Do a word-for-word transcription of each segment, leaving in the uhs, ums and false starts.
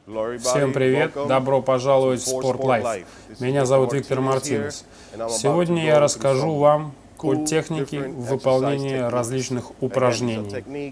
Всем привет! Добро пожаловать в Sport Life. Меня зовут Виктор Мартинес. Сегодня я расскажу вам о технике выполнения различных упражнений.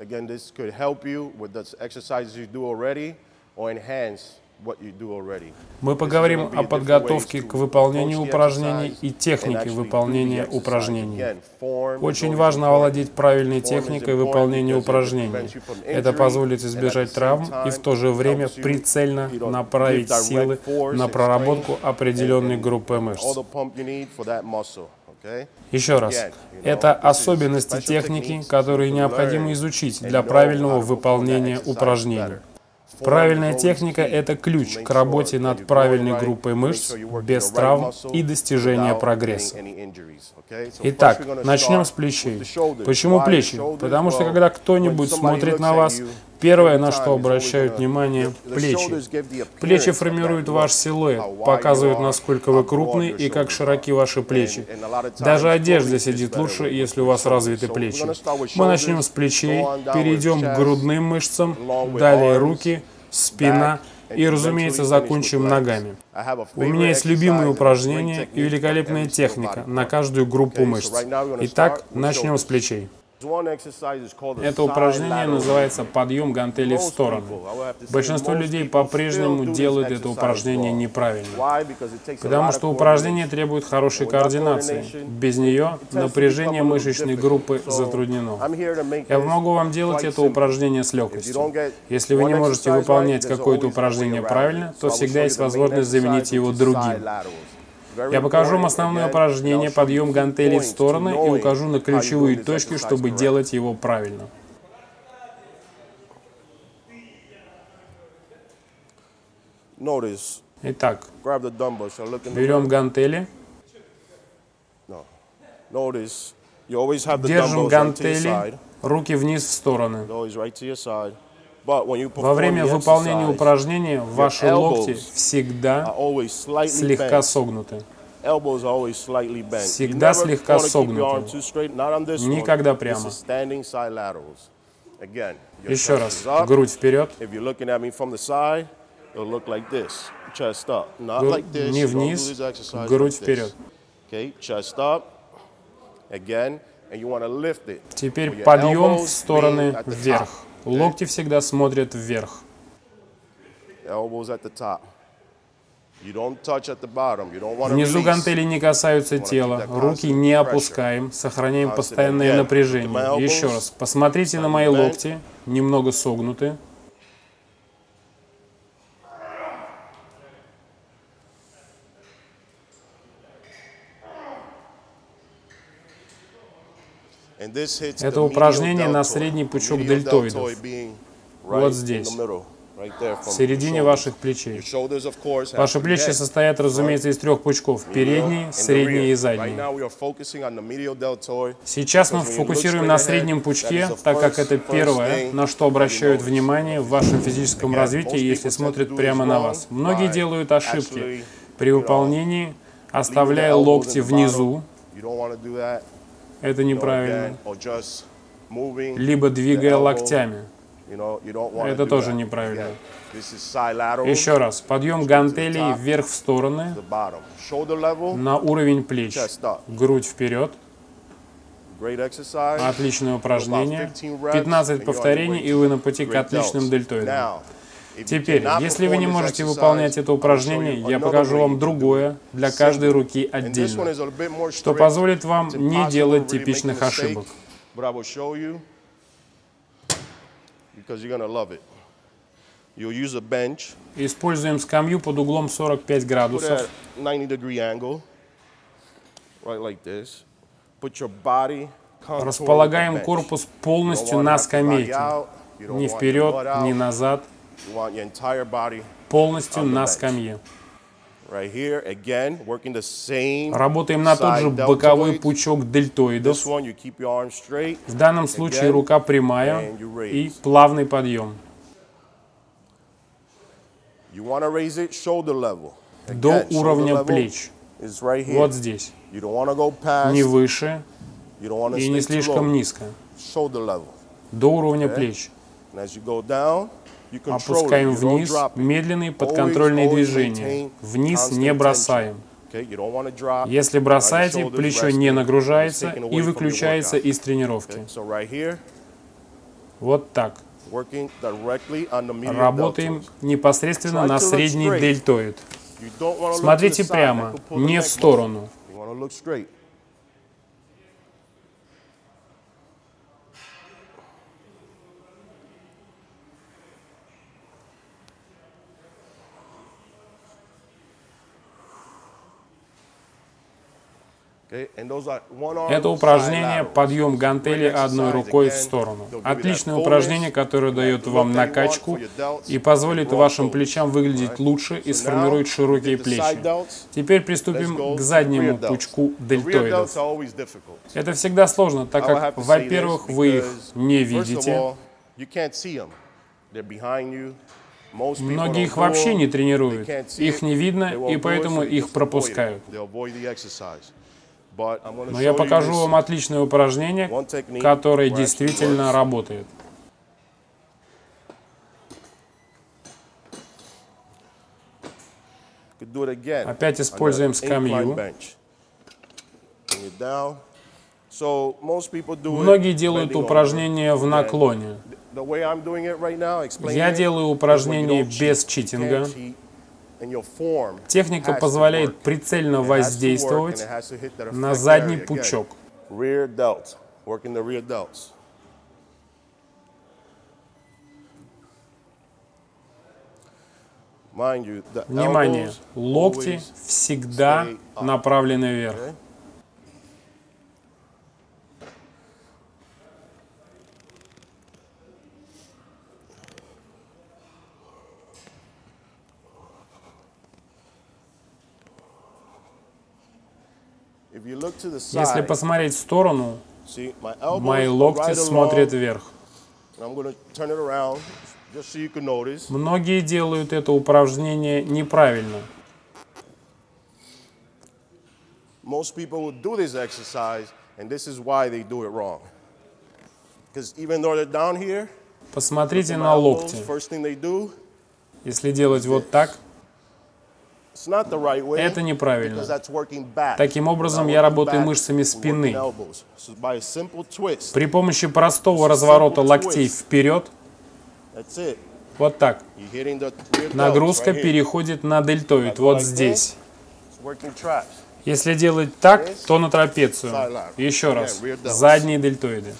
Мы поговорим о подготовке к выполнению упражнений и технике выполнения упражнений. Очень важно овладеть правильной техникой выполнения упражнений. Это позволит избежать травм и в то же время прицельно направить силы на проработку определенной группы мышц. Еще раз, это особенности техники, которые необходимо изучить для правильного выполнения упражнений. Правильная техника – это ключ к работе над правильной группой мышц, без травм и достижения прогресса. Итак, начнем с плечей. Почему плечи? Потому что когда кто-нибудь смотрит на вас, первое, на что обращают внимание – плечи. Плечи формируют ваш силуэт, показывают, насколько вы крупны и как широки ваши плечи. Даже одежда сидит лучше, если у вас развиты плечи. Мы начнем с плечей, перейдем к грудным мышцам, далее руки, спина и, разумеется, закончим ногами. У меня есть любимые упражнения и великолепная техника на каждую группу мышц. Итак, начнем с плечей. Это упражнение называется «подъем гантелей в сторону». Большинство людей по-прежнему делают это упражнение неправильно, потому что упражнение требует хорошей координации. Без нее напряжение мышечной группы затруднено. Я помогу вам делать это упражнение с легкостью. Если вы не можете выполнять какое-то упражнение правильно, то всегда есть возможность заменить его другим. Я покажу вам основное упражнение «Подъем гантелей в стороны» и укажу на ключевые точки, чтобы делать его правильно. Итак, берем гантели, держим гантели, руки вниз в стороны. Во время выполнения упражнения ваши локти всегда слегка согнуты. Всегда слегка согнуты. Никогда прямо. Еще раз. Грудь вперед. Не вниз. Грудь вперед. Теперь подъем в стороны вверх. Локти всегда смотрят вверх. Внизу гантели не касаются тела. Руки не опускаем. Сохраняем постоянное напряжение. Еще раз. Посмотрите на мои локти. Немного согнуты. Это упражнение на средний пучок дельтоидов. Вот здесь, в середине ваших плечей. Ваши плечи состоят, разумеется, из трех пучков. Передний, средний и задний. Сейчас мы фокусируем на среднем пучке, так как это первое, на что обращают внимание в вашем физическом развитии, если смотрят прямо на вас. Многие делают ошибки при выполнении, оставляя локти внизу. Это неправильно. Либо двигая локтями. Это тоже неправильно. Еще раз. Подъем гантелей вверх в стороны, на уровень плеч. Грудь вперед. Отличное упражнение. пятнадцать повторений, и вы на пути к отличным дельтоидам. Теперь, если вы не можете выполнять это упражнение, я покажу вам другое для каждой руки отдельно, что позволит вам не делать типичных ошибок. Используем скамью под углом сорок пять градусов. Располагаем корпус полностью на скамейке. Ни вперед, ни назад. Полностью на скамье. Работаем на тот же боковой пучок дельтоидов. В данном случае рука прямая и плавный подъем. До уровня плеч. Вот здесь. Не выше и не слишком низко. До уровня плеч. Опускаем вниз, медленные подконтрольные движения. Вниз не бросаем. Если бросаете, плечо не нагружается и выключается из тренировки. Вот так. Работаем непосредственно на средний дельтоид. Смотрите прямо, не в сторону. Это упражнение подъем гантели одной рукой в сторону. Отличное упражнение, которое дает вам накачку и позволит вашим плечам выглядеть лучше и сформирует широкие плечи. Теперь приступим к заднему пучку дельтоидов. Это всегда сложно, так как, во-первых, вы их не видите. Многие их вообще не тренируют, их не видно, и поэтому их пропускают. Но я покажу вам отличное упражнение, которое действительно работает. Опять используем скамью. Многие делают упражнения в наклоне. Я делаю упражнение без читинга. Техника позволяет прицельно воздействовать на задний пучок. Внимание! Локти всегда направлены вверх. Если посмотреть в сторону, мои локти смотрят вверх. Многие делают это упражнение неправильно. Посмотрите на локти. Если делать вот так, это неправильно. Таким образом, я работаю мышцами спины. При помощи простого разворота локтей вперед, вот так, нагрузка переходит на дельтоид, вот здесь. Если делать так, то на трапецию. Еще раз, задние дельтоиды.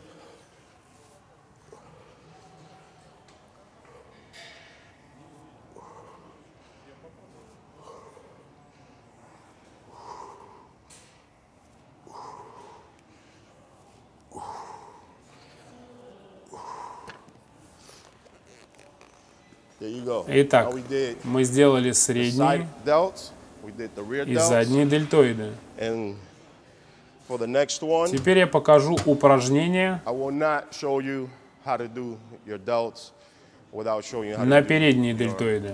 Итак, мы сделали средние и задние дельтоиды. Теперь я покажу упражнение на передние дельтоиды.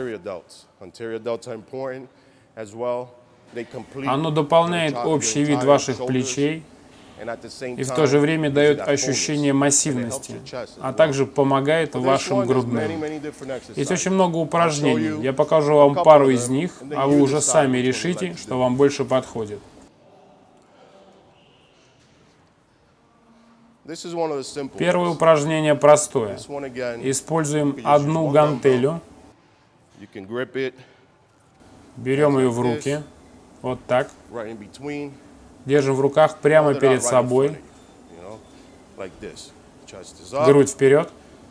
Оно дополняет общий вид ваших плечей и в то же время дает ощущение массивности, а также помогает вашим грудным. Есть очень много упражнений. Я покажу вам пару из них, а вы уже сами решите, что вам больше подходит. Первое упражнение простое. Используем одну гантелю. Берем ее в руки. Вот так. Держим в руках прямо перед собой. Грудь вперед.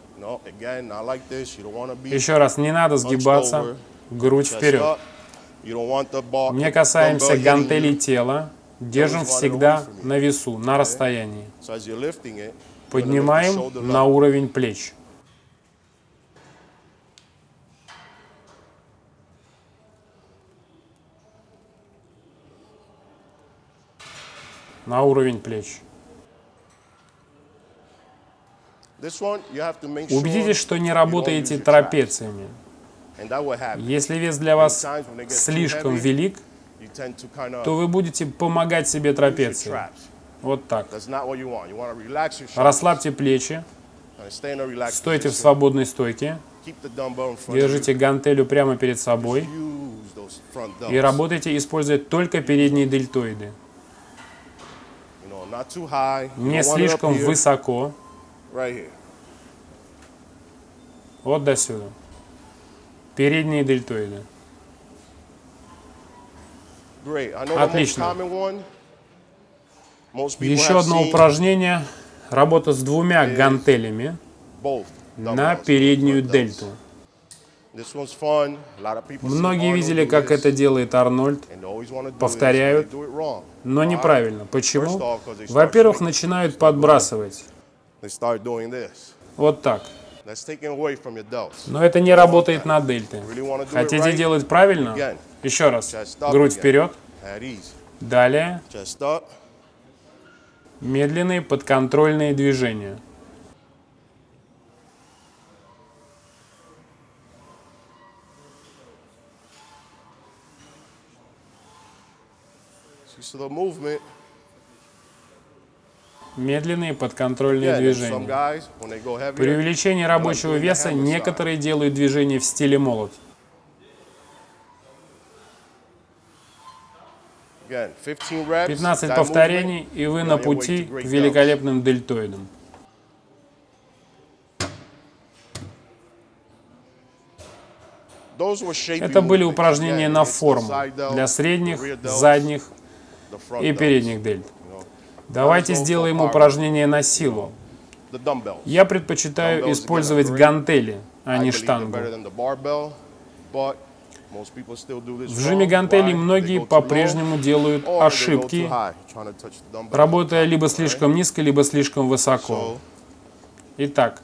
Еще раз, не надо сгибаться. Грудь вперед. Не касаемся гантелей тела. Держим всегда на весу, на расстоянии. Поднимаем на уровень плеч. На уровень плеч. Убедитесь, что не работаете трапециями. Если вес для вас слишком велик, то вы будете помогать себе трапецией. Вот так. Расслабьте плечи. Стойте в свободной стойке. Держите гантелью прямо перед собой. И работайте, используя только передние дельтоиды. Не слишком высоко. Вот до сюда. Передние дельтоиды. Отлично. Еще одно упражнение. Работа с двумя гантелями на переднюю дельту. Многие видели, как это делает Арнольд. Повторяют, но неправильно. Почему? Во-первых, начинают подбрасывать. Вот так. Но это не работает на дельте. Хотите делать правильно? Еще раз. Грудь вперед. Далее. Медленные подконтрольные движения. Медленные подконтрольные движения. При увеличении рабочего веса некоторые делают движения в стиле молот. пятнадцать повторений, и вы на пути к великолепным дельтоидам. Это были упражнения на форму для средних, задних и передних дельт. Давайте сделаем упражнение на силу. Я предпочитаю использовать гантели, а не штангу. В жиме гантелей многие по-прежнему делают ошибки, работая либо слишком низко, либо слишком высоко. Итак.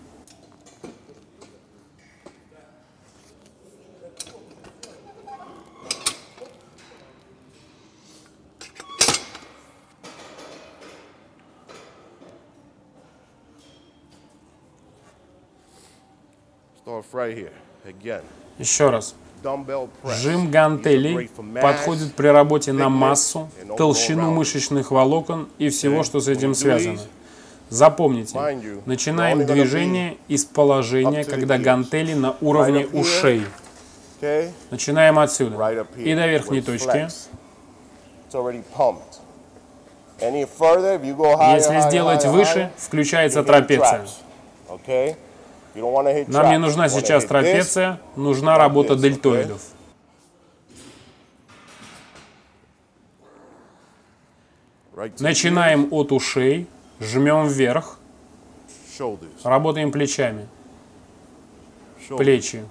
Еще раз. Жим гантелей подходит при работе на массу, толщину мышечных волокон и всего, что с этим связано. Запомните, начинаем движение из положения, когда гантели на уровне ушей. Начинаем отсюда и до верхней точки. Если сделать выше, включается трапеция. Нам не нужна сейчас трапеция, нужна работа дельтоидов. Начинаем от ушей, жмем вверх, работаем плечами, плечи,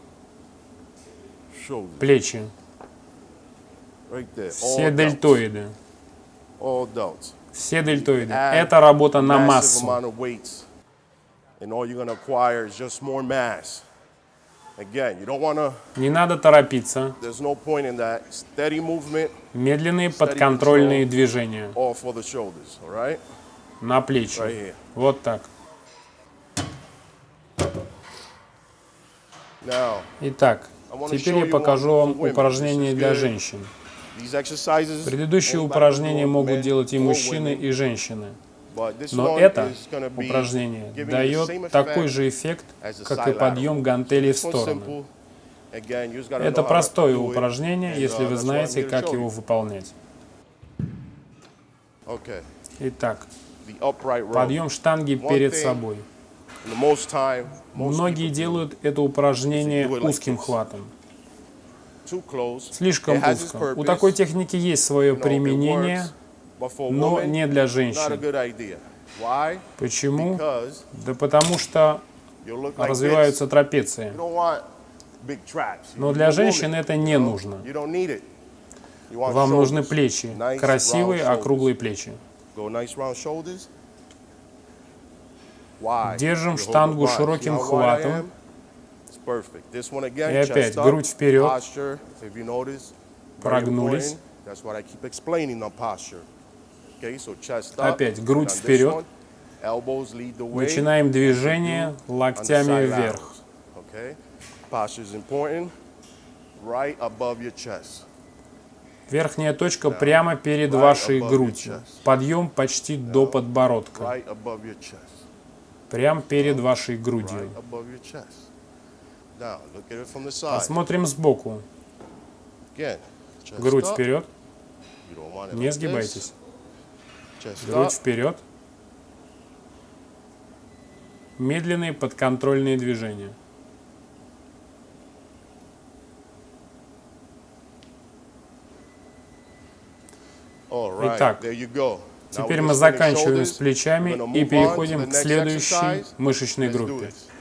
плечи, все дельтоиды, все дельтоиды. Это работа на массу. Не надо торопиться. Медленные подконтрольные движения на плечи. Вот так. Итак, теперь я покажу вам упражнения для женщин. Предыдущие упражнения могут делать и мужчины, и женщины. Но это упражнение дает такой же эффект, как и подъем гантелей в сторону. Это простое упражнение, если вы знаете, как его выполнять. Итак, подъем штанги перед собой. Многие делают это упражнение узким хватом. Слишком узко. У такой техники есть свое применение, но не для женщин. Почему? Да потому что развиваются трапеции. Но для женщин это не нужно. Вам нужны плечи, красивые округлые плечи. Держим штангу широким хватом. И опять грудь вперед. Прогнулись. Опять грудь вперед. Начинаем движение локтями вверх. Верхняя точка прямо перед вашей грудью. Подъем почти до подбородка. прямо перед вашей грудью. Посмотрим сбоку. Грудь вперед. Не сгибайтесь. Грудь вперед. Медленные подконтрольные движения. Итак, теперь мы заканчиваем с плечами и переходим к следующей мышечной группе.